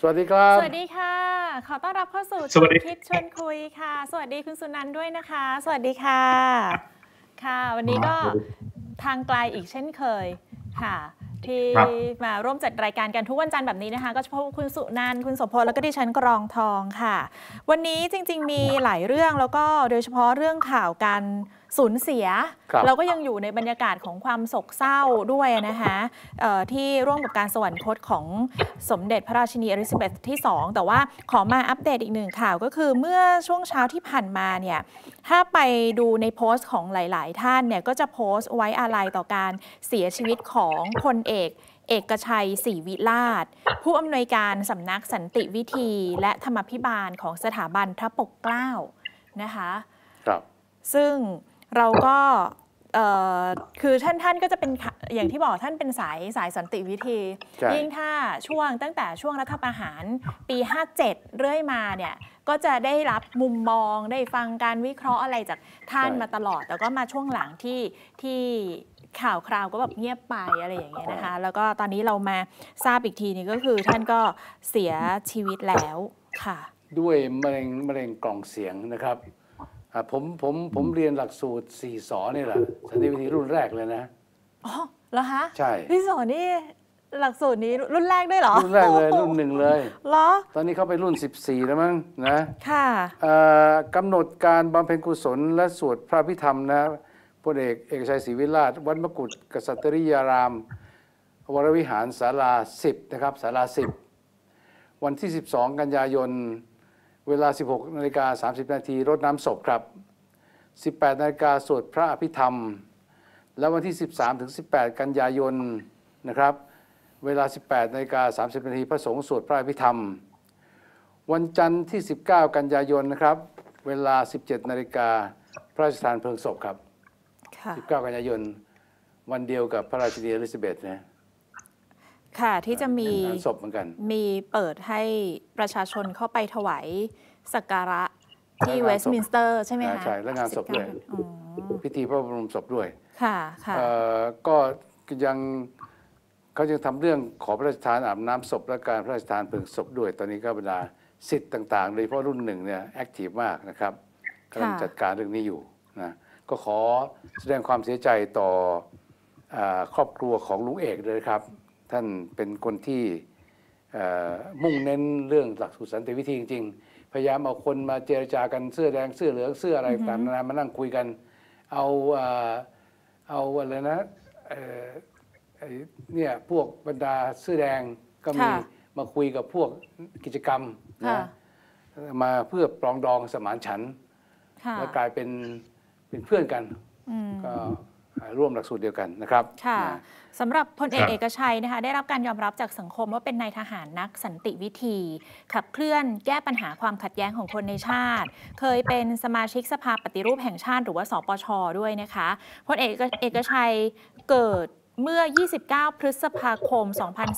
วัสดีครับสวัสดีค่ะขอต้อนรับเข้าสู่ชวนคิดชวนคุยค่ะสวัสดีคุณสุนันท์ด้วยนะคะสวัสดีค่ะค่ะวันนี้ก็ทางไกลอีกเช่นเคยค่ะที่มาร่วมจัดรายการกันทุกวันจันทร์แบบนี้นะคะก็เฉพาะคุณสุนันท์คุณโสพลแล้วก็ดิฉันกรองทองค่ะวันนี้จริงๆมีหลายเรื่องแล้วก็โดยเฉพาะเรื่องข่าวการสูญเสียเราก็ยังอยู่ในบรรยากาศของความโศกเศร้าด้วยนะคะที่ร่วมกับการสวรรคตของสมเด็จพระราชินีอลิซาเบธที่2แต่ว่าขอมาอัปเดตอีกหนึ่งข่าวก็คือเมื่อช่วงเช้าที่ผ่านมาเนี่ยถ้าไปดูในโพสต์ของหลายๆท่านเนี่ยก็จะโพสต์ไว้อาลัยต่อการเสียชีวิตของพลเอกชัยศรีวิราชผู้อำนวยการสำนักสันติวิธีและธรรมพิบาลของสถาบันพระปกเกล้านะคะครับซึ่งเราก็คือท่านก็จะเป็นอย่างที่บอกท่านเป็นสายสันติวิธียิ่งถ้าตั้งแต่ช่วงรัฐประหารปี57เรื่อยมาเนี่ยก็จะได้รับมุมมองได้ฟังการวิเคราะห์อะไรจากท่านมาตลอดแต่ก็มาช่วงหลังที่ข่าวคราวก็แบบเงียบไปอะไรอย่างเงี้ยนะคะแล้วก็ตอนนี้เรามาทราบอีกทีนี้ก็คือท่านก็เสียชีวิตแล้วค่ะด้วยมะเร็งกล่องเสียงนะครับผมเรียนหลักสูตร4 สอนี่แหละสันติวิธีรุ่นแรกเลยนะอ๋อเหรอคะใช่พี่สอนนี่หลักสูตรนี้รุ่นแรกด้วยเหรอรุ่นแรกเลยรุ่น1เลยเหรอตอนนี้เขาไปรุ่น14แล้วมั้งนะค่ะกำหนดการบำเพ็ญกุศลและสวดพระพิธรรมนะพลเอกชัยศรีวิราชวัดมกุฏกษัตริยารามวรวิหารศาลา10นะครับศาลา10วันที่12กันยายนเวลา 16:30 น.รดน้ำศพครับ 18 นาฬิกาสวดพระอภิธรรมแล้ววันที่ 13-18 กันยายนนะครับเวลา 18:30 น.พระสงฆ์สวดพระอภิธรรมวันจันทร์ที่ 19 กันยายนนะครับเวลา 17 นาฬิกาพระราชทานเพลิงศพครับ 19 กันยายนวันเดียวกับพระราชินีอลิซาเบธนะค่ะที่จะมีศพเหมือนกันมีเปิดให้ประชาชนเข้าไปถวายสักการะที่เวสต์มินสเตอร์ใช่ไหมคะใช่และงานศพด้วยพิธีพระบรมศพด้วยค่ะค่ะก็ยังเขายังทำเรื่องขอพระราชทานอาบน้ำศพและการพระราชทานเพลิงศพด้วยตอนนี้ก็บรรดาสิทธิ์ต่างๆโดยเฉพาะรุ่น1เนี่ยแอคทีฟมากนะครับกำลังจัดการเรื่องนี้อยู่นะก็ขอแสดงความเสียใจต่อครอบครัวของลุงเอกเลยครับท่านเป็นคนที่มุ่งเน้นเรื่องหลักสูตรสันติวิธีจริงๆพยายามเอาคนมาเจรจากันเสื้อแดงเสื้อเหลืองเสื้ออะไรต่างๆมานั่งคุยกันเอาอะไรนะเนี่ยพวกบรรดาเสื้อแดงก็มีมาคุยกับพวกกิจกรรมนะมาเพื่อปรองดองสมานฉันท์และกลายเป็นเพื่อนกันก็ร่วมหลักสูตรเดียวกันนะครับค่ะสำหรับพลเอกชัยนะคะได้รับการยอมรับจากสังคมว่าเป็นนายทหารนักสันติวิธีขับเคลื่อนแก้ปัญหาความขัดแย้งของคนในชาติเคยเป็นสมาชิกสภาปฏิรูปแห่งชาติหรือว่าสปช.ด้วยนะคะพลเอกชัยเกิดเมื่อ 29 พฤษภาคม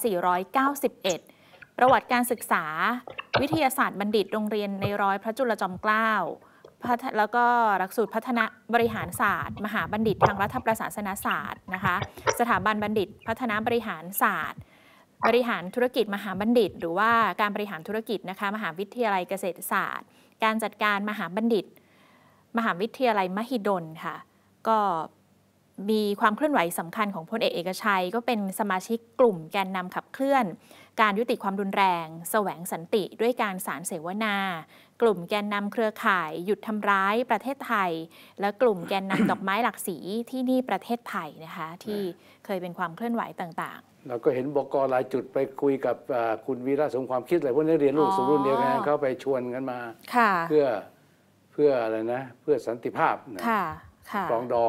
2491 ประวัติการศึกษาวิทยาศาสตร์บัณฑิตโรงเรียนในร้อยพระจุลจอมเกล้าแล้วก็หลักสูตรพัฒนาบริหารศาสตร์มหาบัณฑิตทางรัฐประศาสนศาสตร์นะคะสถาบันบัณฑิตพัฒนาบริหารศาสตร์บริหารธุรกิจมหาบัณฑิตหรือว่าการบริหารธุรกิจนะคะมหาวิทยาลัยเกษตรศาสตร์การจัดการมหาบัณฑิตมหาวิทยาลัยมหิดลค่ะก็มีความเคลื่อนไหวสำคัญของพลเอกชัยก็เป็นสมาชิกกลุ่มแกนนำขับเคลื่อนการยุติความรุนแรงแสวงสันติด้วยการสารเสวนากลุ่มแกนนำเครือข่ายหยุดทำร้ายประเทศไทยและกลุ่มแกนนำดอกไม้หลากสีที่นี่ประเทศไทยนะคะที่เคยเป็นความเคลื่อนไหวต่างๆเราก็เห็นบก.หลายจุดไปคุยกับคุณวีระสมความคิดอะไรพวกนี้เรียนลูกสู่รุ่นเดียวกันเขาไปชวนกันมาเพื่ออะไรนะเพื่อสันติภาพนะปรองดอง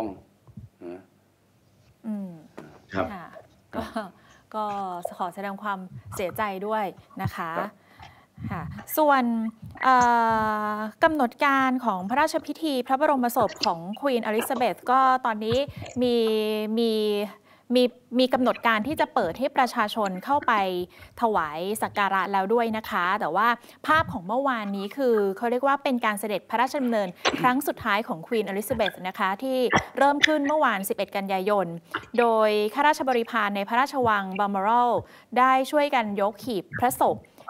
ครับก็ขอแสดงความเสียใจด้วยนะคะส่วนกำหนดการของพระราชพิธีพระบรมศพของควีนอลิซาเบธก็ตอนนี้มีกำหนดการที่จะเปิดให้ประชาชนเข้าไปถวายสักการะแล้วด้วยนะคะแต่ว่าภาพของเมื่อวานนี้คือเขาเรียกว่าเป็นการเสด็จพระราชดำเนินครั้งสุดท้ายของควีนอลิซาเบธนะคะที่เริ่มขึ้นเมื่อวาน11 กันยายนโดยข้าราชบริพารในพระราชวังบัลมอรัลได้ช่วยกันยกหีบพระศพ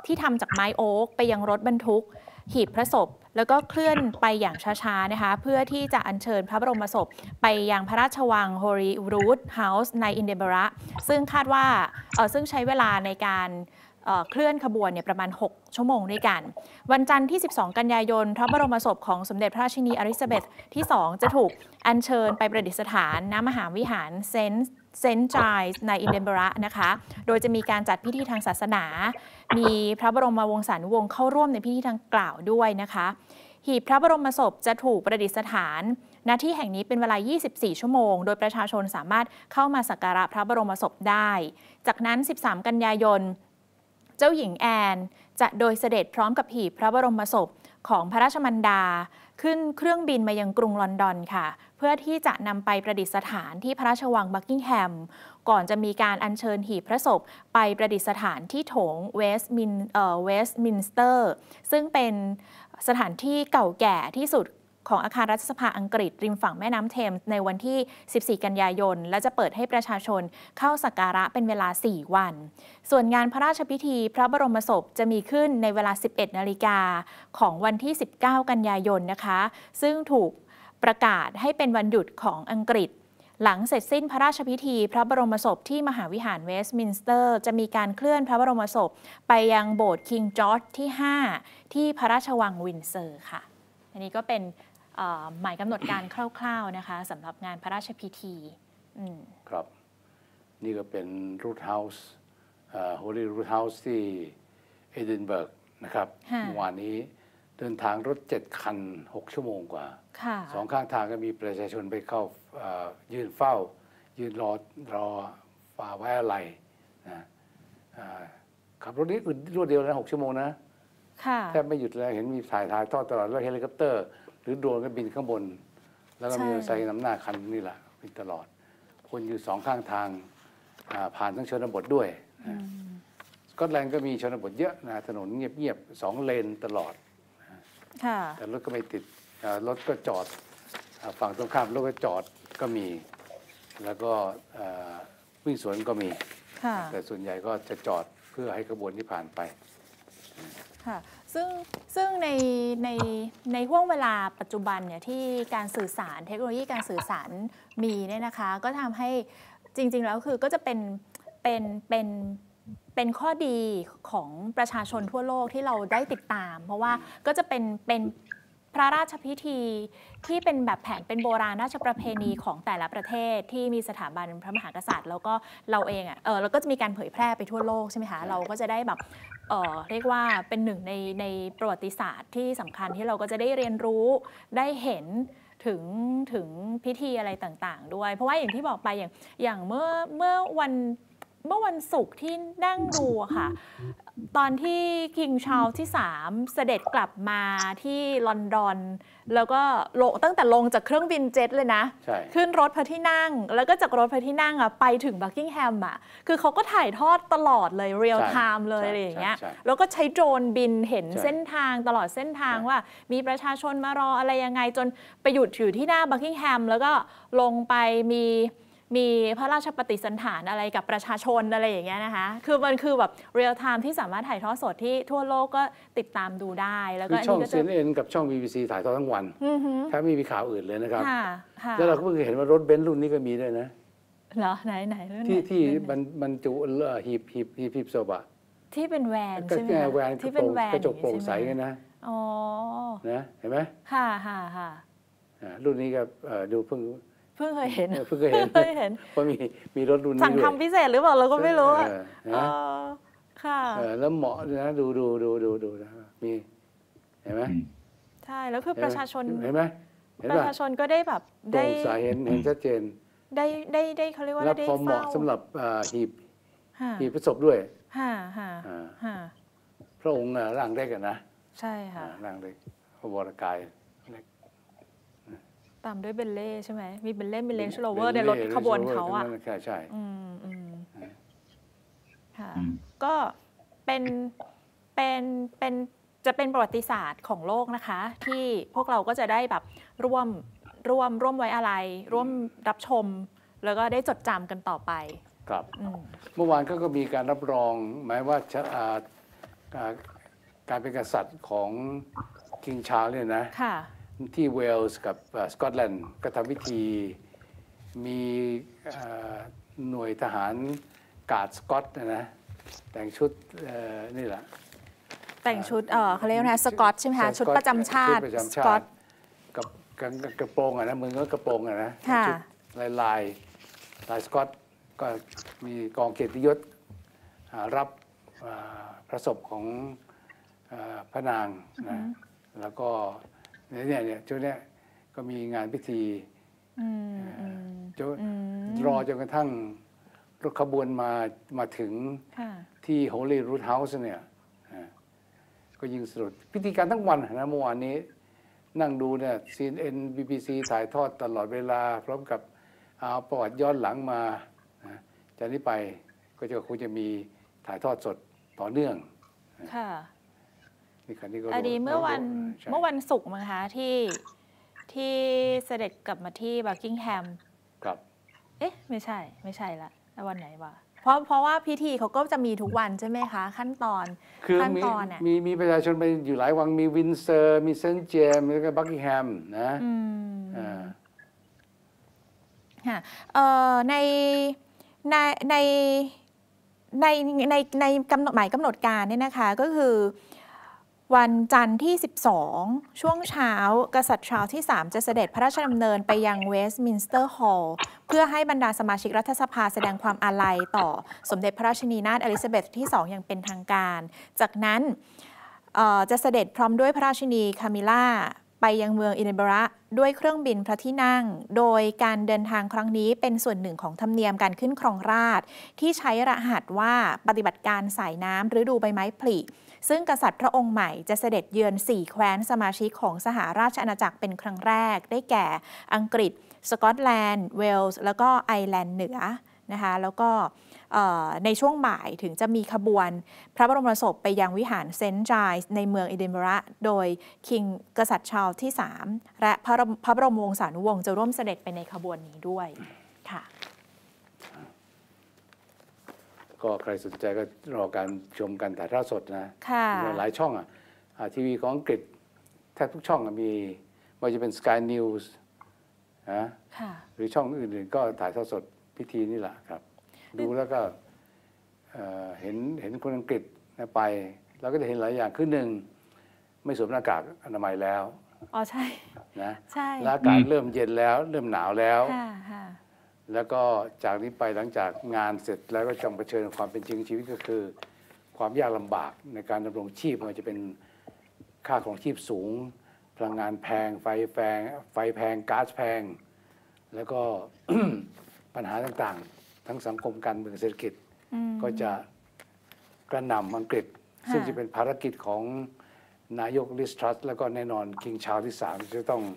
ที่ทำจากไม้โอ๊กไปยังรถบรรทุกหีบพระศพแล้วก็เคลื่อนไปอย่างช้าๆนะคะเพื่อที่จะอัญเชิญพระบรมศพไปยังพระราชวัง Holyrood House ในอินเดนบะระซึ่งคาดว่าซึ่งใช้เวลาในการเคลื่อนขบวนเนี่ยประมาณ6ชั่วโมงด้วยกันวันจันทร์ที่12กันยายนพระบรมศพของสมเด็จพระราชินีอลิซาเบธที่2จะถูกอัญเชิญไปประดิษฐานณมหาวิหารเซนต์จายส์ในอินเดนบะระนะคะโดยจะมีการจัดพิธีทางศาสนามีพระบรมวงศานุวงศ์เข้าร่วมในพิธีดังกล่าวด้วยนะคะหีบพระบรมศพจะถูกประดิษฐานณที่แห่งนี้เป็นเวลา24ชั่วโมงโดยประชาชนสามารถเข้ามาสักการะพระบรมศพได้จากนั้น13กันยายนเจ้าหญิงแอนจะโดยเสด็จพร้อมกับหีบพระบรมศพของพระราชมารดาขึ้นเครื่องบินมายังกรุงลอนดอนค่ะเพื่อที่จะนำไปประดิษฐานที่พระราชวังบักกิงแฮมก่อนจะมีการอัญเชิญหีบพระศพไปประดิษฐานที่โถงเวสต์มินสเตอร์ซึ่งเป็นสถานที่เก่าแก่ที่สุดของอาคารรัฐสภาอังกฤษริมฝั่งแม่น้ำเทมส์ในวันที่14กันยายนและจะเปิดให้ประชาชนเข้าสักการะเป็นเวลา4วันส่วนงานพระราชพิธีพระบรมศพจะมีขึ้นในเวลา 11 นาฬิกาของวันที่19กันยายนนะคะซึ่งถูกประกาศให้เป็นวันหยุดของอังกฤษหลังเสร็จสิ้นพระราชพิธีพระบรมศพที่มหาวิหารเวสต์มินสเตอร์จะมีการเคลื่อนพระบรมศพไปยังโบสถ์คิงจอร์จที่5ที่พระราชวังวินเซอร์ค่ะอันนี้ก็เป็นหมายกำหนดการคร่าวๆนะคะสำหรับงานพระราชพิธีครับนี่ก็เป็นรูทเฮาส์โฮลี่รูทเฮาส์ที่เอดินเบิร์กนะครับเมื่อวานนี้เดินทางรถ7คัน6ชั่วโมงกว่า2ข้างทางก็มีประชาชนไปเข้ายืนเฝ้ายืนรอไว้อะไรนะขับรถนี้รวดเดียวนะ6ชั่วโมงนะแทบไม่หยุดเลยเห็นมีถ่ายทอดตลอดแล้วเฮลิคอปเตอร์หรือโดรนก็บินข้างบนแล้วก็มีใส่น้ำหน้าคันนี่แหละบินตลอดคนอยู่2ข้างทางผ่านทั้งชนบทด้วยสกอตแลนด์ก็มีชนบทเยอะนะถนนเงียบๆ2เลนตลอดแต่รถก็ไม่ติดรถก็จอดฝั่งตรงข้ามรถก็จอดก็มีแล้วก็วิ่งสวนก็มีแต่ส่วนใหญ่ก็จะจอดเพื่อให้ขบวนที่ผ่านไปค่ะซึ่งในห่วงเวลาปัจจุบันเนี่ยที่การสื่อสารเทคโนโลยีการสื่อสารมีเนี่ยนะคะก็ทำให้จริงๆแล้วคือก็จะเป็นข้อดีของประชาชนทั่วโลกที่เราได้ติดตามเพราะว่าก็จะเป็นพระราชพิธีที่เป็นแบบแผนเป็นโบราณราชประเพณีของแต่ละประเทศที่มีสถาบันพระมหากษัตริย์แล้วก็เราเองเราก็จะมีการเผยแพร่ไปทั่วโลกใช่ไหมคะเราก็จะได้แบบเรียกว่าเป็นหนึ่งในประวัติศาสตร์ที่สำคัญที่เราก็จะได้เรียนรู้ได้เห็นถึงพิธีอะไรต่างๆด้วยเพราะว่าอย่างที่บอกไปอย่างเมื่อวันศุกร์ที่นั่งดูค่ะตอนที่คิงชาร์ลส์ที่3เสด็จกลับมาที่ลอนดอนแล้วก็ตั้งแต่ลงจากเครื่องบินเจ็ตเลยนะขึ้นรถพระที่นั่งแล้วก็จากรถพระที่นั่งไปถึงบักกิงแฮมคือเขาก็ถ่ายทอดตลอดเลยเรียลไทม์เลยอะไรอย่างเงี้ยแล้วก็ใช้โดรนบินเห็นเส้นทางตลอดเส้นทางว่ามีประชาชนมารออะไรยังไงจนไปหยุดอยู่ที่หน้าบักกิงแฮมแล้วก็ลงไปมีพระราชปฏิสันถานอะไรกับประชาชนอะไรอย่างเงี้ยนะคะคือมันคือแบบเรียลไทม์ที่สามารถถ่ายทอดสดที่ทั่วโลกก็ติดตามดูได้แล้วก็ช่อง CNN กับช่อง BBC ถ่ายทอดทั้งวันถ้าไม่มีข่าวอื่นเลยนะครับแล้วเราก็เพิ่งเห็นว่ารถเบนซ์รุ่นนี้ก็มีด้วยนะเหรอไหนรุ่นที่บรรจุหีบศพที่เป็นแวนใช่ไหมแวนที่เป็นแวนกระจกโปร่งใสกันนะนะเห็นไหมค่ะรุ่นนี้ก็ดูเพิ่งเคยเห็นเพราะมีรถรุ่นนี้สั่งทำพิเศษหรือเปล่าเราก็ไม่รู้ค่ะแล้วเหมาะนะดูนะมีเห็นไหมใช่แล้วคือประชาชนเห็นไหมประชาชนก็ได้แบบได้สายเห็นชัดเจนได้เขาเรียกว่าได้พอเหมาะสำหรับหีบพระศพด้วยพระองค์ร่างเล็กนะใช่ค่ะร่างเล็กพระวรกายตามด้วยเบลเล่ใช่ไหมมีเบลเล่มีเลนส์โรเวอร์ในรถขบวนเขาใช่ค่ะก็เป็นจะเป็นประวัติศาสตร์ของโลกนะคะที่พวกเราก็จะได้แบบร่วมไว้อะไรร่วมรับชมแล้วก็ได้จดจำกันต่อไปครับเมื่อวานก็มีการรับรองหมายว่าการเป็นกษัตริย์ของคิงชาร์ลเนี่ยนะค่ะที่เวลส์กับสกอตแลนด์ก็ทำพิธีมีหน่วยทหารการ์ดสกอตนะแต่งชุดนี่แหละแต่งชุดเขาเรียกว่าสกอตใช่ไหมคะชุดประจำชาติสกอตกับกระโปรงนะมือก็กระโปรงนะชุดลายสกอตก็มีกองเกียรติยศรับพระศพของพระนางนะแล้วก็เนี่ยช่วงนี้ก็มีงานพิธีรอจนกระทั่งรถขบวนมาถึงที่ Holy Root House เนี่ยก็ยิงสลุดพิธีการทั้งวันนะเมื่อวานนี้นั่งดูเนี่ย CNN BBC ถ่ายทอดตลอดเวลาพร้อมกับเอาประวัติย้อนหลังมาจากนี้ไปก็คงจะมีถ่ายทอดสดต่อเนื่องค่ะนี่ก็อดีเมื่อวันศุกร์มั้งคะที่เสด็จกลับมาที่บักกิงแฮมครับไม่ใช่ละวันไหนวะเพราะว่าพิธีเขาก็จะมีทุกวันใช่ไหมคะขั้นตอนคือมีประชาชนไปอยู่หลายวังมีวินเซอร์มีเซนต์เจมส์แล้วก็บักกิงแฮมนะในกำหนดหมายกำหนดการเนี่ยนะคะก็คือวันจันทร์ที่12ช่วงเช้ากษัตริย์ชาร์ลส์ที่3จะเสด็จพระราชดำเนินไปยังเวสต์มินสเตอร์ฮอลล์เพื่อให้บรรดาสมาชิกรัฐสภาแสดงความอาลัยต่อสมเด็จพระราชินีนาถอลิซาเบธที่2อย่างเป็นทางการจากนั้นจะเสด็จพร้อมด้วยพระราชินีคามิล่าไปยังเมืองอินเดนบะระด้วยเครื่องบินพระที่นั่งโดยการเดินทางครั้งนี้เป็นส่วนหนึ่งของธรรมเนียมการขึ้นครองราชย์ที่ใช้รหัสว่าปฏิบัติการสายน้ำฤดูใบไม้ผลิซึ่งกษัตริย์พระองค์ใหม่จะเสด็จเยือน4แคว้นสมาชิกของสหราชอาณาจักรเป็นครั้งแรกได้แก่อังกฤษสกอตแลนด์เวลส์แล้วก็ไอร์แลนด์เหนือนะคะแล้วก็ในช่วงบ่ายถึงจะมีขบวนพระบรมศพไปยังวิหารเซนต์ไจส์ในเมืองเอดินบะระโดยคิงกษัตริย์ชาร์ลส์ที่3และพระบรมวงศานุวงศ์จะร่วมเสด็จไปในขบวนนี้ด้วยค่ะก็ใครสนใจก็รอการชมกันถ่ายทอดสดนะหลายช่องทีวีของอังกฤษแทบทุกช่องมีว่าจะเป็น Sky News นะหรือช่องอื่นๆก็ถ่ายทอดสดพิธีนี่แหละครับดูแล้วก็เห็นคนอังกฤษไปเราก็จะเห็นหลายอย่างคือหนึ่งไม่สวมหน้ากากอนามัยแล้วใช่นะแล้วอากาศเริ่มเย็นแล้วเริ่มหนาวแล้วแล้วก็จากนี้ไปหลังจากงานเสร็จแล้วก็จะเผชิญความเป็นจริงชีวิตก็คือความยากลำบากในการดำรงชีพมันจะเป็นค่าของชีพสูงพลังงานแพงไฟแพงก๊าซแพงแล้วก็ ปัญหาต่างๆทั้งสังคมการเมืองเศรษฐกิจก็จะกระหน่ำอังกฤษซึ่งจะเป็นภารกิจของนายกลิสทรัสแล้วก็แน่นอนคิงชาร์ลส์ที่3จะต้อง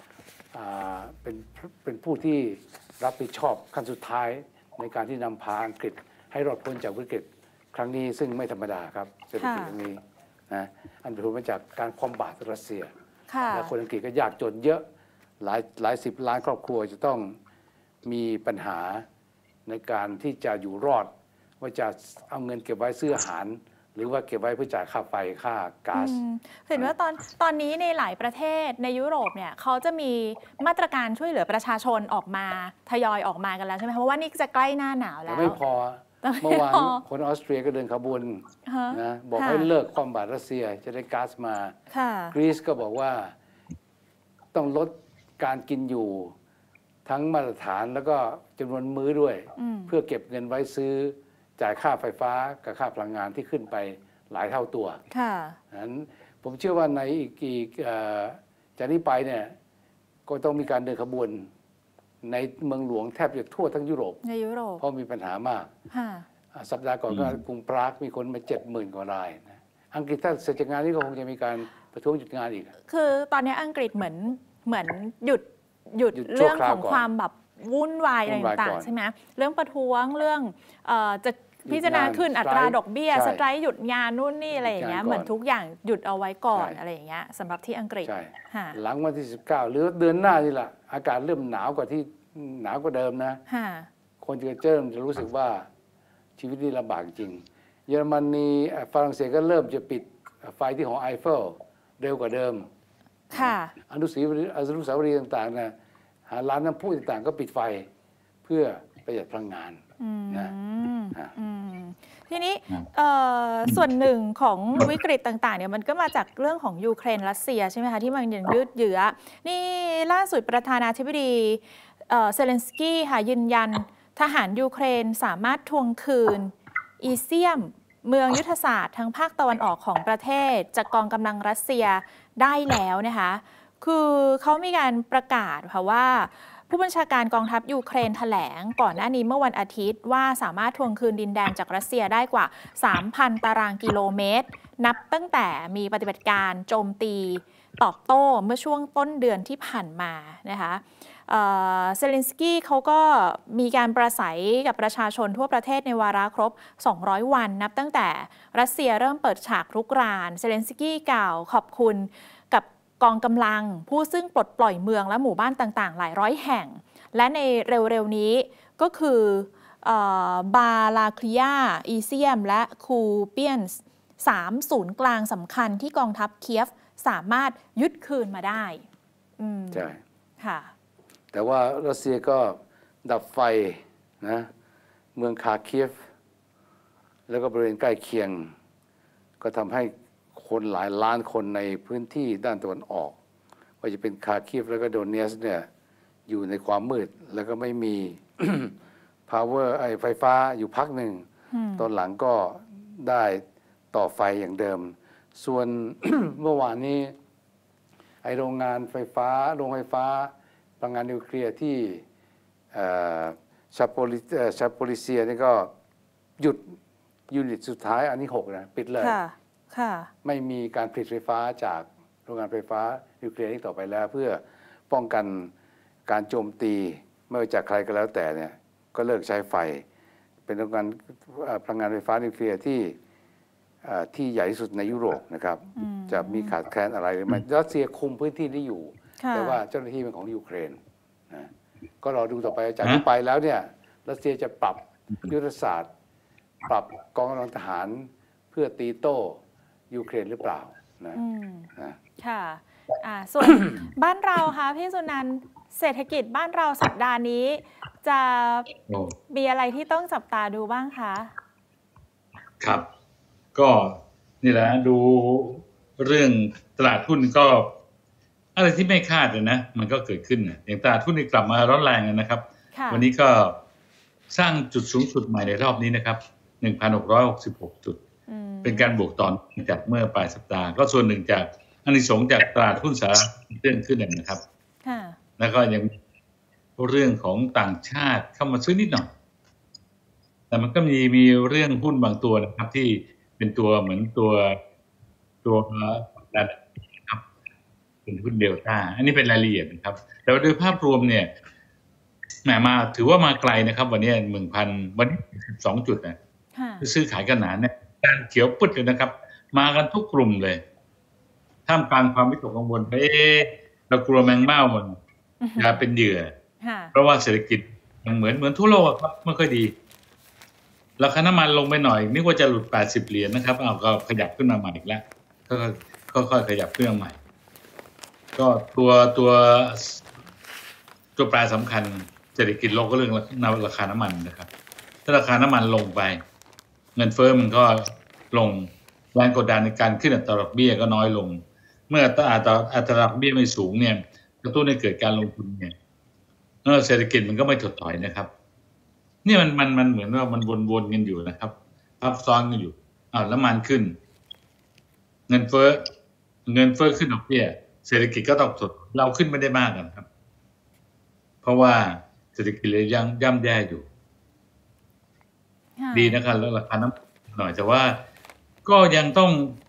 เป็นผู้ที่รับผิดชอบขั้นสุดท้ายในการที่นำพาอังกฤษให้รอดพ้นจากวิกฤตครั้งนี้ซึ่งไม่ธรรมดาครับเศรษฐกิจครั้งนี้นะอันเป็นผลมาจากการคว่ำบาตรรัสเซียและคนอังกฤษก็ยากจนเยอะหลายสิบล้านครอบครัวจะต้องมีปัญหาในการที่จะอยู่รอดว่าจะเอาเงินเก็บไว้ซื้ออาหารหรือว่าเก็บไว้เพื่อจ่ายค่าไฟค่าก๊าซเห็นว่าตอนนี้ในหลายประเทศในยุโรปเนี่ยเขาจะมีมาตรการช่วยเหลือประชาชนออกมาทยอยออกมากันแล้วใช่ไหมเพราะว่านี่จะใกล้หน้าหนาวแล้วไม่พอเมื่อวานคนออสเตรียก็เดินขบวนนะบอกให้เลิกความบาตรรัสเซียจะได้ก๊าซมากรีซก็บอกว่าต้องลดการกินอยู่ทั้งมาตรฐานแล้วก็จำนวนมื้อด้วยเพื่อเก็บเงินไว้ซื้อจ่ายค่าไฟฟ้ากับค่าพลังงานที่ขึ้นไปหลายเท่าตัวนั้นผมเชื่อว่าในอีกจากนี้ไปเนี่ยก็ต้องมีการเดินขบวนในเมืองหลวงแทบจะทั่วทั้งยุโรปเพราะมีปัญหามากสัปดาห์ก่อนก็กรุงปรากมีคนมา70,000 กว่ารายนะอังกฤษถ้าเสร็จจากงานนี้ก็คงจะมีการประท้วงหยุดงานอีกคือตอนนี้อังกฤษเหมือนหยุดเรื่องของความแบบวุ่นวายอะไรต่างๆใช่ไหมเรื่องประท้วงเรื่องจะพิจารณาขึ้นอัตราดอกเบี้ยสไตรค์หยุดงานนู่นนี่อะไรอย่างเงี้ยเหมือนทุกอย่างหยุดเอาไว้ก่อนอะไรอย่างเงี้ยสำหรับที่อังกฤษหลังวันที่19หรือเดือนหน้านี่แหละอากาศเริ่มหนาวกว่าเดิมนะคนจะรู้สึกว่าชีวิตนี่ลำบากจริงเยอรมนีฝรั่งเศสก็เริ่มจะปิดไฟที่หอไอเฟลเร็วกว่าเดิมค่ะอนุสาวรีย์ต่างๆนะร้านน้ำพุต่างๆก็ปิดไฟเพื่อประหยัดพลังงานนะทีนี้ส่วนหนึ่งของวิกฤตต่างๆเนี่ยมันก็มาจากเรื่องของยูเครนรัสเซียใช่ไหมคะที่มันยังยืดเยื้อนี่ล่าสุดประธานาธิบดีเซเลนสกี้ค่ะยืนยันทหารยูเครนสามารถทวงคืนอีเซียมเมืองยุทธศาสตร์ทางภาคตะวันออกของประเทศจากกองกำลังรัสเซียได้แล้วนะคะคือเขามีการประกาศค่ะว่าผู้บัญชาการกองทัพยูเครนแถลงก่อนหน้านี้เมื่อวันอาทิตย์ว่าสามารถทวงคืนดินแดนจากรัสเซียได้กว่า 3,000 ตารางกิโลเมตรนับตั้งแต่มีปฏิบัติการโจมตีตอบโต้เมื่อช่วงต้นเดือนที่ผ่านมานะคะเซเลนสกี้เขาก็มีการประสัยกับประชาชนทั่วประเทศในวาระครบ 200 วันนับตั้งแต่รัสเซียเริ่มเปิดฉากรุกรานเซเลนสกี้กล่าวขอบคุณกับกองกำลังผู้ซึ่งปลดปล่อยเมืองและหมู่บ้านต่างๆหลายร้อยแห่งและในเร็วๆนี้ก็คือบาลาคลียาอีเซียมและคูเปียนส์3ศูนย์กลางสำคัญที่กองทัพเคียฟสามารถยึดคืนมาได้ใช่ค่ะแต่ว่ารัสเซียก็ดับไฟนะเมืองคาเคียฟแล้วก็บริเวณใกล้เคียงก็ทำให้คนหลายล้านคนในพื้นที่ด้านตะวันออกว่าจะเป็นคาเคียฟแล้วก็โดเนสเนี่ยอยู่ในความมืดแล้วก็ไม่มี power ไฟฟ้าอยู่พักหนึ่งตอนหลังก็ได้ต่อไฟอย่างเดิมส่วน เมื่อวานนี้โรงงานไฟฟ้าโรงไฟฟ้าพลังงานนิวเคลียร์ที่ชาโปลิเซียนี่ก็หยุดยูนิตสุดท้ายอันที่6นะปิดเลยไม่มีการผลิตไฟฟ้าจากโรงงานไฟฟ้านิวเคลียร์นี้ต่อไปแล้วเพื่อป้องกันการโจมตีไม่ว่าจากใครก็แล้วแต่เนี่ยก็เลิกใช้ไฟเป็นโรงงานพลังงานไฟฟ้านิวเคลียร์ที่ใหญ่ที่สุดในยุโรปนะครับจะมีขาดแคลนอะไรหรือไม่รัสเซียคุมพื้นที่นี้อยู่แต่ว่าเจ้าหน้าที่เป็นของยูเครนนะก็รอดูต่อไปจากนี้ไปแล้วเนี่ยรัสเซียจะปรับยุทธศาสตร์ปรับกองกำลังทหารเพื่อตีโต้ยูเครนหรือเปล่านะค่ะส่วน บ้านเราค่ะพี่สุนันท์เศรษฐกิจบ้านเราสัปดาห์นี้จะมีอะไรที่ต้องจับตาดูบ้างคะครับก็นี่แหละดูเรื่องตลาดหุ้นก็อะไรที่ไม่คาดเลยนะมันก็เกิดขึ้นอย่างตลาดหุ้นนี่กลับมาร้อนแรงนะครับวันนี้ก็สร้างจุดสูงสุดใหม่ในรอบนี้นะครับ 1,666 จุดเป็นการบวกตอนจากเมื่อปลายสัปดาห์ก็ส่วนหนึ่งจากอานิสงส์จากตลาดหุ้นสหรัฐเรื่องขึ้นนะครับแล้วก็ยังเรื่องของต่างชาติเข้ามาซื้อนิดหน่อยแต่มันก็มีเรื่องหุ้นบางตัวนะครับที่เป็นตัวเหมือนตัวดันนะครับเป็นหุ้นเดลต้าอันนี้เป็นรายละเอียดนะครับแต่โดยภาพรวมเนี่ยแหมมาถือว่ามาไกลนะครับวันนี้วันนี้12 จุดนะซื้อขายกันหนาเนี่ยการเขียวปึ๊ดเลยนะครับมากันทุกกลุ่มเลยท่ามกลางความวิตกกังวลเรากลัวแมงเม่ามันจะเป็นเหยื่อเพราะว่าเศรษฐกิจยังเหมือนทั่วโลกครับไม่ค่อยดีราคาน้ำมันลงไปหน่อยนึกว่าจะหลุด80 เหรียญนะครับก็ขยับขึ้นมาใหม่อีกแล้วก็ค่อยๆขยับขึ้นมาใหม่ก็ตัวแปรสำคัญเศรษฐกิจโลกก็เรื่องราคาน้ำมันนะครับถ้าราคาน้ำมันลงไปเงินเฟ้อมันก็ลงแรงกดดันในการขึ้นอัตราดอกเบี้ยก็น้อยลงเมื่ออัตราดอกเบี้ยไม่สูงเนี่ยกระตุ้นให้เกิดการลงทุนเนี่ยเศรษฐกิจมันก็ไม่ถดถอยนะครับนี่มันเหมือนว่ามันวนๆกันอยู่นะครับซับซ้อนกันอยู่น้ำมันขึ้นเงินเฟ้อขึ้นดอกเบี้ยเศรษฐกิจก็ต้องถดเราขึ้นไม่ได้มากนะครับเพราะว่าเศรษฐกิจเลยยังย่ำแย่อยู่ดีนะครับแล้วราคาน้ำหน่อยแต่ว่าก็ยังต้อง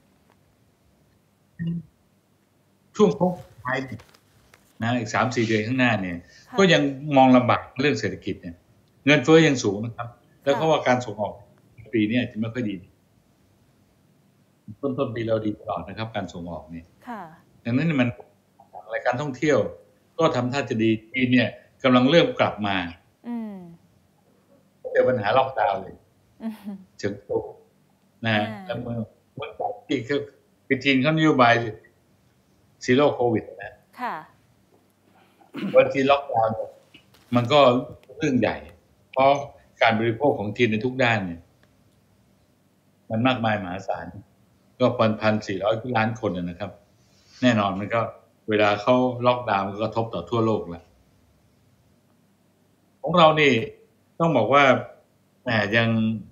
ช่วงโค้งท้ายนะอีก 3-4 เดือนข้างหน้าเนี่ยก็ยังมองลำบากเรื่องเศรษฐกิจเนี่ยเงินเฟ้อยังสูงนะครับแล้วเพราะว่าการส่งออกปีนี้อาจจะไม่ค่อยดีต้นปีเราดีตลอดนะครับการส่งออกเนี่ยดังนั้นมันรายการท่องเที่ยวก็ทำท่าจะดีปีเนี่ยกำลังเริ่มกลับมาเจอปัญหาล็อกดาวน์เลยเชิงโตนะฮะแล้วเมื่อที่คือจีนเขานโยบายซีโร่โควิดนะค่ะวันที่ล็อกดาวน์มันก็เรื่องใหญ่เพราะการบริโภคของจีนในทุกด้านเนี่ยมันมากมายมหาศาลก็1,400 ล้านคนนะครับแน่นอนมันก็เวลาเขาล็อกดาวน์ก็กระทบต่อทั่วโลกแล้วของเรานี่ต้องบอกว่าแหมยัง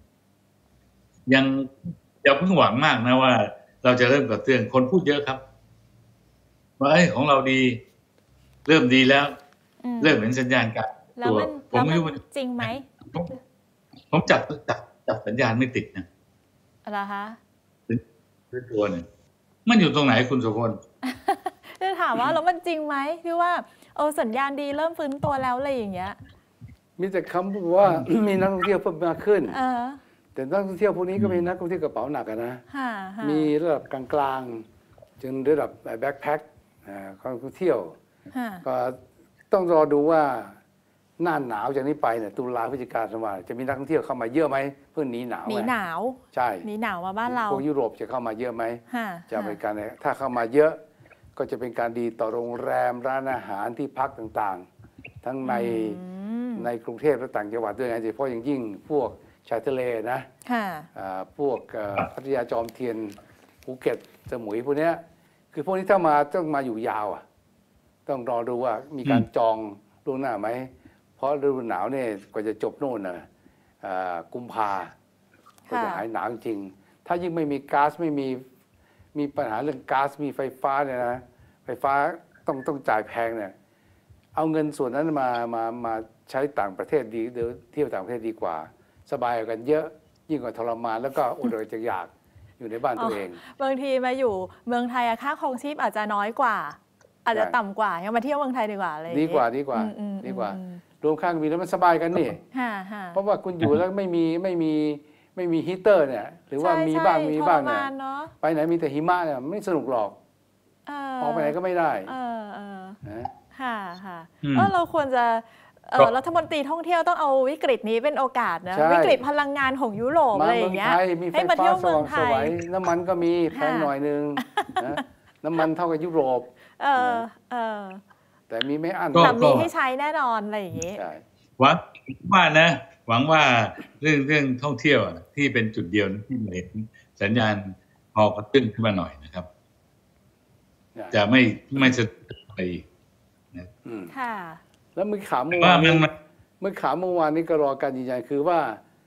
อย่าเพิ่งหวังมากนะว่าเราจะเริ่มกระเตื้องคนพูดเยอะครับว่าของเราดีเริ่มดีแล้วเริ่มเห็นสัญญาณการตัวผมไม่รู้จริงไหมผมจับสัญญาณไม่ติดนะอะไรคะตัวเนี่ยมันอยู่ตรงไหนคุณโสพลจะถามว่าแล้วมันจริงไหมที่ว่าสัญญาณดีเริ่มฟื้นตัวแล้วอะไรอย่างเงี้ยมีแต่คำพูดว่า มีนักท่องเที่ยวเพิ่มมากขึ้นแต่นักท่องเที่ยวพวกนี้ก็มีนักท่องเที่ยวกระเป๋าหนักนะมีระดับกลางๆจนระดับแบ็คแพ็คการท่องเที่ยวก็ต้องรอดูว่าหน้าหนาวจากนี้ไปเนี่ยตุลาพฤศจิกาธันวาจะมีนักท่องเที่ยวเข้ามาเยอะไหมเพื่อหนีหนาวใช่หนีหนาวมาบ้านเราพวกยุโรปจะเข้ามาเยอะไหมจะเป็นการถ้าเข้ามาเยอะก็จะเป็นการดีต่อโรงแรมร้านอาหารที่พักต่างๆทั้งในกรุงเทพและต่างจังหวัดด้วยนะโดยเฉพาะอย่างยิ่งพวกชายทะเลนะพวกพัทยาจอมเทียนภูเก็ตสมุยพวกนี้คือพวกนี้ถ้ามาต้องมาอยู่ยาวต้องรอดูว่ามีการจองล่วงหน้าไหมเพราะฤดูหนาวเนี่ยกว่าจะจบโน่นกุมภาก็จะหายหนาวจริงถ้ายิ่งไม่มีก๊าซไม่มีปัญหาเรื่องก๊าซมีไฟฟ้าเนี่ยนะไฟฟ้าต้องจ่ายแพงเนี่ยเอาเงินส่วนนั้นมาใช้ต่างประเทศดีเที่ยวต่างประเทศดีกว่าสบายกันเยอะยิ่งกว่าทรมานแล้วก็อดอยากอยากอยู่ในบ้านตัวเองบางทีมาอยู่เมืองไทยค่าครองชีพอาจจะน้อยกว่าอาจจะต่ำกว่ายังมาเที่ยวเมืองไทยดีกว่าเลยดีกว่ารวมค่ามีแล้วมันสบายกันนี่เพราะว่าคุณอยู่แล้วไม่มีฮีเตอร์เนี่ยหรือว่ามีบ้างเนี่ยไปไหนมีแต่หิมะเนี่ยไม่สนุกหรอกออกไปไหนก็ไม่ได้ค่ะเราควรจะรัฐมนตรีท่องเที่ยวต้องเอาวิกฤตนี้เป็นโอกาสนะวิกฤตพลังงานของยุโรปอะไรอย่างเงี้ยให้มาเที่ยวเมืองไทยน้ำมันก็มีแพงหน่อยนึงน้ำมันเท่ากับยุโรปแต่มีไม่อั้นแต่มีให้ใช้แน่นอนอะไรอย่างงี้หวังว่าเรื่องท่องเที่ยวที่เป็นจุดเดียวที่เห็นสัญญาณพอกระตุ้นขึ้นมาหน่อยนะครับจะไม่สะดุดไปนะค่ะแล้วเมื่อข่าวเมื่อวานนี้ก็รอการยืนยันคือว่า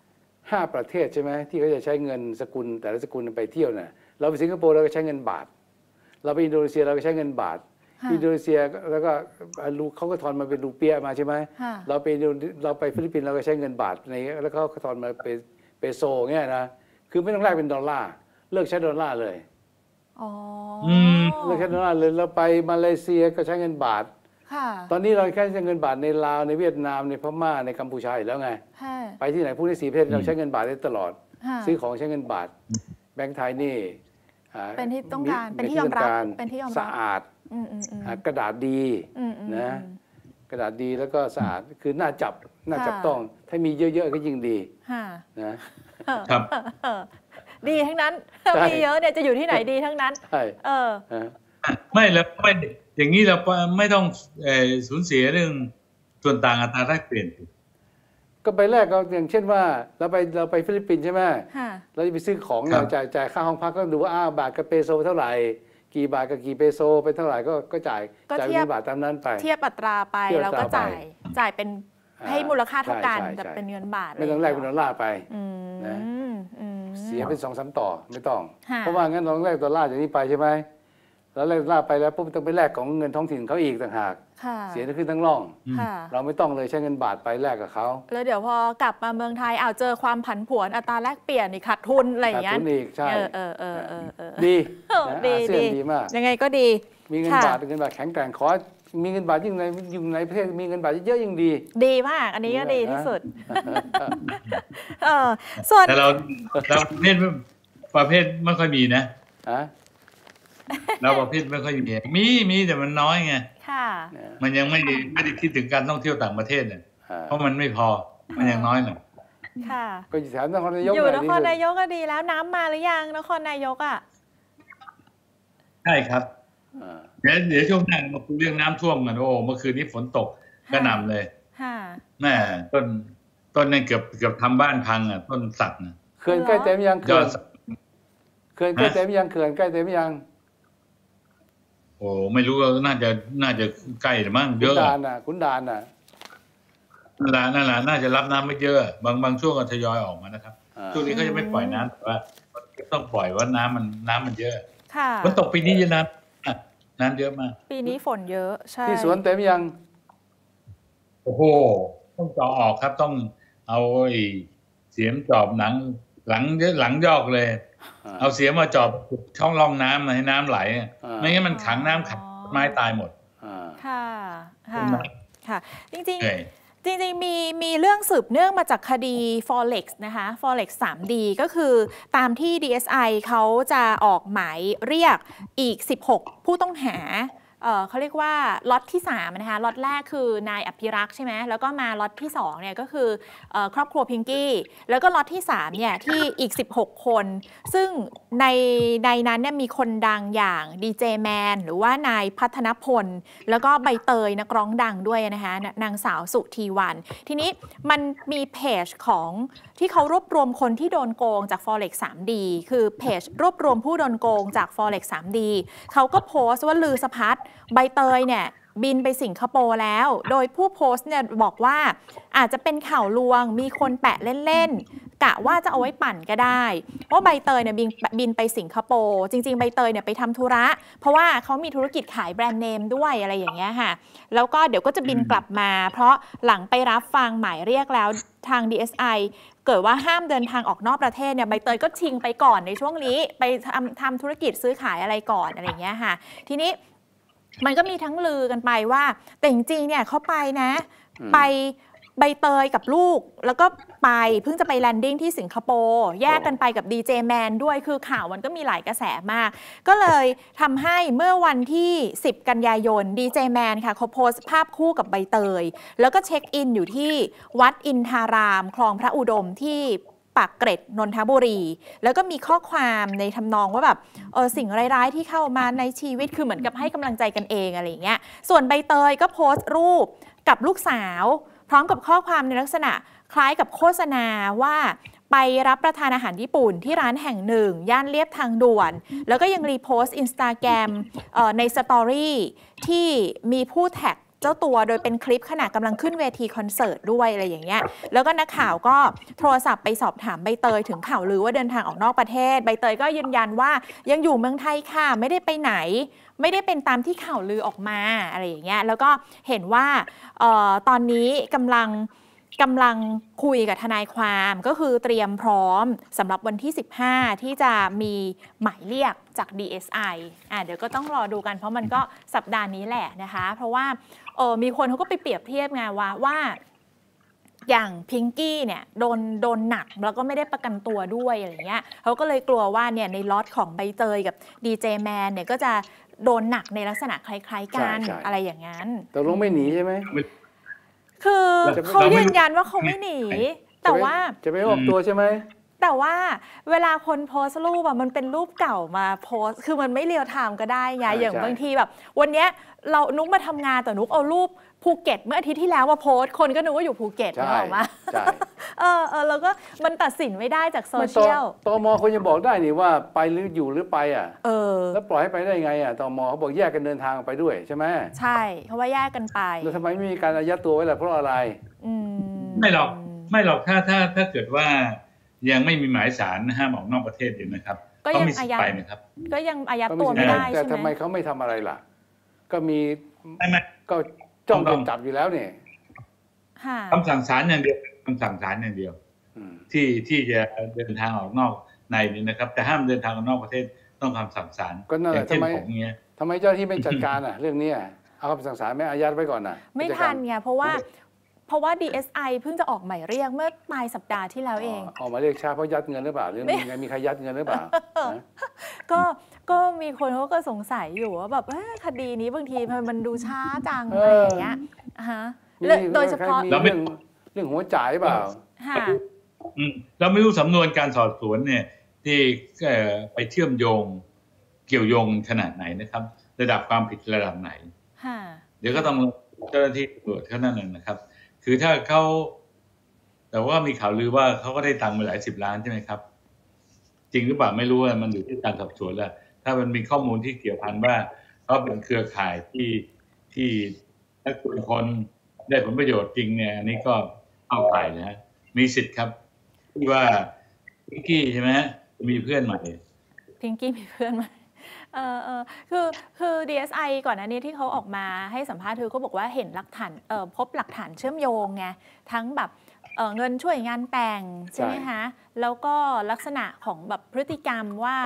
5 ประเทศใช่ไหมที่เขาจะใช้เงินสกุลแต่ละสกุลไปเที่ยวเนี่ยเราไปสิงคโปร์เราก็ใช้เงินบาทเราไปอินโดนีเซียเราก็ใช้เงินบาทอินโดนีเซียแล้วก็เขาก็ถอนมาเป็นรูเปียมาใช่ไหมเราไปฟิลิปปินส์เราก็ใช้เงินบาทในแล้วเขาถอนมาเป็นเปโซเงี้ยนะคือไม่ต้องแลกเป็นดอลลาร์เลิกใช้ดอลลาร์เลยเลิกใช้ดอลลาร์เลยเราไปมาเลเซียก็ใช้เงินบาทตอนนี้เราแค่ใช้เงินบาทในลาวในเวียดนามในพม่าในกัมพูชาอยู่แล้วไงไปที่ไหนพวกนี้4 ประเทศเราใช้เงินบาทได้ตลอดซื้อของใช้เงินบาทแบงก์ไทยนี่เป็นที่ต้องการเป็นที่ยอมรับสะอาดกระดาษดีนะกระดาษดีแล้วก็สะอาดคือน่าจับต้องถ้ามีเยอะๆก็ยิ่งดีนะครับดีทั้งนั้นมีเยอะเนี่ยจะอยู่ที่ไหนดีทั้งนั้นไม่แล้วไม่อย่างนี้เราไม่ต้องสูญเสียเรื่องส่วนต่างอัตราแลกเปลี่ยนก็ไปแลกก็อย่างเช่นว่าเราไปฟิลิปปินส์ใช่ไหมเราจะไปซื้อของเราจ่ายค่าห้องพักก็ดูว่าบาทกับเปโซเท่าไหร่กี่บาทกับกี่เปโซไปเท่าไหร่ก็จ่ายเป็นบาทตามนั้นไปเทียบอัตราไปแล้วก็จ่ายเป็นให้มูลค่าเท่ากันแต่เป็นเงินบาทไม่ต้องแลกเป็นดอลลาร์ไปนะเสียเป็น2-3 ต่อไม่ต้องเพราะว่างั้นเราแลกดอลลาร์จากนี้ไปใช่ไหมแล้วแลกดอลลาร์ไปแล้วปุ๊บต้องไปแลกของเงินท้องถิ่นเขาอีกต่างหากเสียขึ้นทั้งร่องเราไม่ต้องเลยใช้เงินบาทไปแลกกับเขาแล้วเดี๋ยวพอกลับมาเมืองไทยเจอความผันผวนอัตราแลกเปลี่ยนขาดทุนอะไรอย่างเงี้ยขาดทุนอีกใช่ดีดีมากยังไงก็ดีมีเงินบาทแข็งแกร่งขอมีเงินบาทยิ่งในประเทศมีเงินบาทเยอะยิ่งดีมากอันนี้ก็ดีที่สุดส่วนแต่เราประเภทไม่ค่อยมีนะเราประเภทไม่ค่อยมีแต่มันน้อยไงมันยังไม่ได้คิดถึงการท่องเที่ยวต่างประเทศเนี่ยเพราะมันไม่พอมันยังน้อยหน่อยค่ะก็อยู่แถวนครนายกอยู่นครดีนายกก็ดีแล้วน้ำมาหรือยังนครนายกอ่ะใช่ครับอ่าเดี๋ยวช่วงหน้ามาคุยเรื่องน้ำท่วมกันโอ้เมื่อคืนนี้ฝนตกกระหน่ำเลยค่ะแม่ต้นนี่เกือบทำบ้านพังอ่ะต้นสักนะเขื่อนใกล้เต็มยังยเขื่ออนดสักเขื่อนใกล้เต็มยังเขื่อนใกล้เต็มยังโอ้ไม่รู้ว่าน่าจะใกล้หรือมั้งเยขุนอะด่านน่ะขุนด่านน่ะนั่นแหละน่าจะรับน้ำไม่เยอะบางช่วงก็ทยอยออกมานะครับอ่าช่วงนี้เขาจะไม่ปล่อยน้ำแต่ว่าต้องปล่อยว่าน้ำมันเยอะค่ะฝนตกปีนี้เยอะน้ำเยอะมากปีนี้ฝนเยอะใช่ที่สวนเต็มยังโอ้โหต้องเจาะออกครับต้องเอาไอ้เสียมจอบหลังยอกเลย เอาเสียมมาจอบช่องร่องน้ำมาให้น้ำไหลไม่งั้นมันขังน้ำขังไม้ตายหมดค่ะค่ะจริงเหนื่อยๆจริงๆมีเรื่องสืบเนื่องมาจากคดี Forex นะคะ Forex 3D ก็คือตามที่ DSI เขาจะออกหมายเรียกอีก16ผู้ต้องหาเขาเรียกว่าล็อตที่3นะคะล็อตแรกคือนายอภิรักษ์ใช่ไหมแล้วก็มาล็อตที่2เนี่ยก็คือครอบครัวพิงกี้แล้วก็ล็อตที่3เนี่ยที่อีก16คนซึ่งในนั้นเนี่ยมีคนดังอย่างดีเจแมนหรือว่านายพัฒนพลแล้วก็ใบเตยนักร้องดังด้วยนะคะนางสาวสุธีวันทีนี้มันมีเพจของที่เขารวบรวมคนที่โดนโกงจาก Forex 3D คือเพจรวบรวมผู้โดนโกงจาก Forex 3D เขาก็โพสต์ว่าลือสะพัดใบเตยเนี่ยบินไปสิงคโปร์แล้วโดยผู้โพสต์เนี่ยบอกว่าอาจจะเป็นข่าวลวงมีคนแปะเล่นๆกะว่าจะเอาไว้ปั่นก็ได้ว่าใบเตยเนี่ยบินไปสิงคโปร์จริงๆใบเตยเนี่ยไปทำธุระเพราะว่าเขามีธุรกิจขายแบรนด์เนมด้วยอะไรอย่างเงี้ยค่ะแล้วก็เดี๋ยวก็จะบินกลับมาเพราะหลังไปรับฟังหมายเรียกแล้วทาง DSI เกิดว่าห้ามเดินทางออกนอกประเทศเนี่ยใบเตยก็ชิงไปก่อนในช่วงนี้ไปทำธุรกิจซื้อขายอะไรก่อนอะไรอย่างเงี้ยค่ะทีนี้มันก็มีทั้งลือกันไปว่าแต่จริงๆเนี่ยเขาไปนะไปใบเตยกับลูกแล้วก็ไปเพิ่งจะไปแลนดิ้งที่สิงคโปร์แยกกันไปกับดีเจแมนด้วยคือข่าวมันก็มีหลายกระแสมากก็เลยทำให้เมื่อวันที่10กันยายนดีเจแมนค่ะเขาโพสต์ภาพคู่กับใบเตยแล้วก็เช็คอินอยู่ที่วัดอินทารามคลองพระอุดมที่ปากเกร็ดนนทบุรีแล้วก็มีข้อความในทำนองว่าแบบสิ่งร้ายๆที่เข้ามาในชีวิตคือเหมือนกับให้กำลังใจกันเองอะไรอย่างเงี้ยส่วนใบเตยก็โพสต์รูปกับลูกสาวพร้อมกับข้อความในลักษณะคล้ายกับโฆษณาว่าไปรับประทานอาหารญี่ปุ่นที่ร้านแห่งหนึ่งย่านเลียบทางด่วนแล้วก็ยังรีโพสต์ Instagram ในสตอรี่ที่มีผู้แท็กเจ้าตัวโดยเป็นคลิปขณะกำลังขึ้นเวทีคอนเสิร์ตด้วยอะไรอย่างเงี้ยแล้วก็นักข่าวก็โทรศัพท์ไปสอบถามใบเตยถึงข่าวลือว่าเดินทางออกนอกประเทศใบเตยก็ยืนยันว่ายังอยู่เมืองไทยค่ะไม่ได้ไปไหนไม่ได้เป็นตามที่ข่าวลือออกมาอะไรอย่างเงี้ยแล้วก็เห็นว่าตอนนี้กำลังคุยกับทนายความก็คือเตรียมพร้อมสำหรับวันที่15ที่จะมีหมายเรียกจาก DSI เดี๋ยวก็ต้องรอดูกันเพราะมันก็สัปดาห์นี้แหละนะคะเพราะว่ามีคนเขาก็ไปเปรียบเทียบไงว่าอย่างพิงกี้เนี่ยโดนหนักแล้วก็ไม่ได้ประกันตัวด้วยอะไรเงี้ยเขาก็เลยกลัวว่าเนี่ยในล็อตของใบเตยกับดีเจแมนเนี่ยก็จะโดนหนักในลักษณะคล้ายๆกันอะไรอย่างนั้นแต่ลงไม่หนีใช่ไหมคือเขายืนยันว่าเขาไม่หนีแต่ว่าจะไม่ออกตัวใช่ไหมแต่ว่าเวลาคนโพสต์รูปมันเป็นรูปเก่ามาโพสต์คือมันไม่เรียลไทม์ก็ได้ไงอย่างบางทีแบบวันนี้นุ๊กมาทำงานแต่นุ๊กเอารูปภูเก็ตเมื่ออาทิตย์ที่แล้วมาโพสต์คนก็นึกว่าอยู่ภูเก็ตนึกออกมาใช่แล้วก็มันตัดสินไม่ได้จากโซเชียลตม.คนจะบอกได้นี่ว่าไปหรืออยู่หรือไปแล้วปล่อยให้ไปได้ไงตม.เขาบอกแยกกันเดินทางไปด้วยใช่ไหมใช่เขาว่าแยกกันไปแล้วทำไมไม่มีการอายัดตัวไว้ล่ะเพราะอะไรไม่หรอกถ้าเกิดว่ายังไม่มีหมายศาลห้ามออกนอกประเทศอยู่นะครับก็ยังอายัดนะครับก็ยังอายัดตัวไม่ได้ใช่ไหมแต่ทำไมเขาไม่ทำอะไรล่ะก็มีก็จ้องจับอยู่แล้วเนี่ยคำสั่งศาลอย่างเดียวที่จะเดินทางออกนอกในนี้นะครับแต่ห้ามเดินทางออกนอกประเทศต้องคำสั่งศาลก็นั่นแหละทำไมเจ้าที่ไม่จัดการเรื่องนี้เอาคำสั่งศาลไม่อายัดไว้ก่อนไม่ทันไงเพราะว่า DSI เพิ่งจะออกหมายเรียกเมื่อปลายสัปดาห์ที่แล้วเองออกมาเรียกช้าเพราะยัดเงินหรือเปล่าหรือมีใครยัดเงินหรือเปล่าก็มีคนเขาก็สงสัยอยู่ว่าแบบคดีนี้บางทีมันดูช้าจังอะไรอย่างเงี้ยโดยเฉพาะเรื่องหัวจ่ายเปล่าเราไม่รู้สำนวนการสอบสวนเนี่ยที่ไปเชื่อมโยงเกี่ยวโยงขนาดไหนนะครับระดับความผิดระดับไหนเดี๋ยวก็ต้องเจ้าหน้าที่ตำรวจเขานั่นนะครับคือถ้าเขาแต่ว่ามีข่าวลือว่าเขาก็ได้ตังค์มาหลาย10 ล้านใช่ไหมครับจริงหรือเปล่าไม่รู้ว่ามันอยู่ที่การสอบสวนแล้วถ้ามันมีข้อมูลที่เกี่ยวพันว่าเขาเป็นเครือข่ายที่ถ้าคนได้ผลประโยชน์จริงเนี่ยอันนี้ก็เข้าข่ายนะมีสิทธิ์ครับที่ว่าพิงกี้ใช่ไหมมีเพื่อนใหม่พิงกี้มีเพื่อนใหม่คือ DSI ก่อนหน้านี้ที่เขาออกมาให้สัมภาษณ์เธอก็บอกว่าเห็นหลักฐานพบหลักฐานเชื่อมโยงไงทั้งแบบเงินช่วยงานแต่งใช่ไหมคะแล้วก็ลักษณะของแบบพฤติกรรมว่า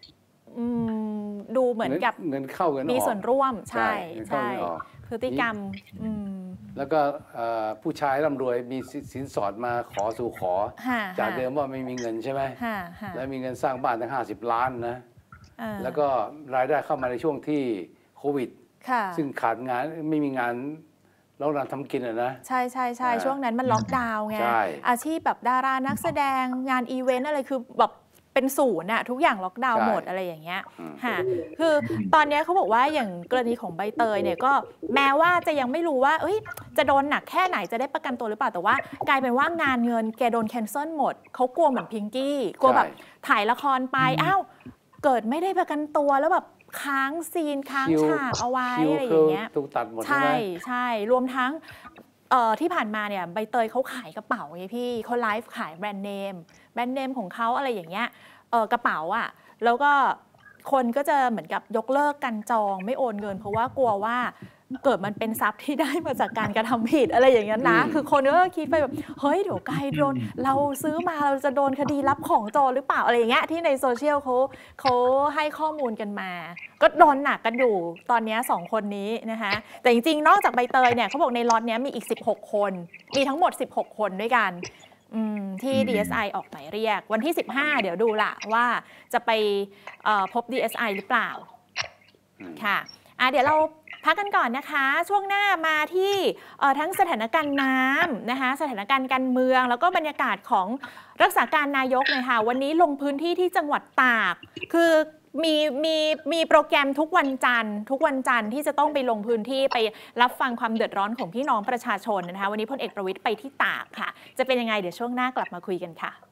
ดูเหมือนกับเงินเข้าเงินออกมีส่วนร่วมใช่พฤติกรรมแล้วก็ผู้ชายร่ำรวยมีสินสอดมาขอสู่ขอจากเดิมว่าไม่มีเงินใช่ไหมแล้วมีเงินสร้างบ้านตั้ง50 ล้านนะแล้วก็รายได้เข้ามาในช่วงที่โควิดซึ่งขาดงานไม่มีงานแล้วเราทำกินนะใช่ช่วงนั้นมันล็อกดาวน์ไงอาชีพแบบดารานักแสดงงานอีเวนต์อะไรคือแบบเป็นศูนย์อะทุกอย่างล็อกดาวน์หมดอะไรอย่างเงี้ยค่ะคือตอนนี้เขาบอกว่าอย่างกรณีของใบเตยเนี่ยก็แม้ว่าจะยังไม่รู้ว่าจะโดนหนักแค่ไหนจะได้ประกันตัวหรือเปล่าแต่ว่ากลายเป็นว่างานเงินแกโดนแคนเซิลหมดเขากลัวเหมือนพิงกี้กลัวแบบถ่ายละครไปเกิดไม่ได้ประกันตัวแล้วแบบค้างซีนค้างฉากเอาไว้อะไรอย่างเงี้ยถูกตัดหมดใช่รวมทั้งที่ผ่านมาเนี่ยใบเตยเขาขายกระเป๋าไงพี่เขาไลฟ์ขายแบรนด์เนมของเขาอะไรอย่างเงี้ยกระเป๋าอ่ะแล้วก็คนก็จะเหมือนกับยกเลิกกันจองไม่โอนเงินเพราะว่ากลัวว่าเกิดมันเป็นทรัพย์ที่ได้มาจากการกระทำผิดอะไรอย่างเงี้ยนะคือคนก็คิดไปแบบเฮ้ยเดี๋ยวกลายโดนเราซื้อมาเราจะโดนคดีรับของโจรหรือเปล่าอะไรอย่างเงี้ยที่ในโซเชียลเขาให้ข้อมูลกันมาก็โดนหนักกันอยู่ตอนนี้2 คนนี้นะคะแต่จริงๆนอกจากใบเตยเนี่ยเขาบอกในล็อตนี้มีอีก16 คนมีทั้งหมด16 คนด้วยกันที่ DSI ออกหมายเรียกวันที่15เดี๋ยวดูละว่าจะไปพบ DSI หรือเปล่าค่ะเดี๋ยวเราพักกันก่อนนะคะช่วงหน้ามาที่ทั้งสถานการณ์น้ำนะคะสถานการณ์การเมืองแล้วก็บรรยากาศของรักษาการนายกเลยค่ะวันนี้ลงพื้นที่ที่จังหวัดตากคือมีโปรแกรมทุกวันจันทร์ที่จะต้องไปลงพื้นที่ไปรับฟังความเดือดร้อนของพี่น้องประชาชนนะคะวันนี้พลเอกประวิตรไปที่ตากค่ะจะเป็นยังไงเดี๋ยวช่วงหน้ากลับมาคุยกันค่ะ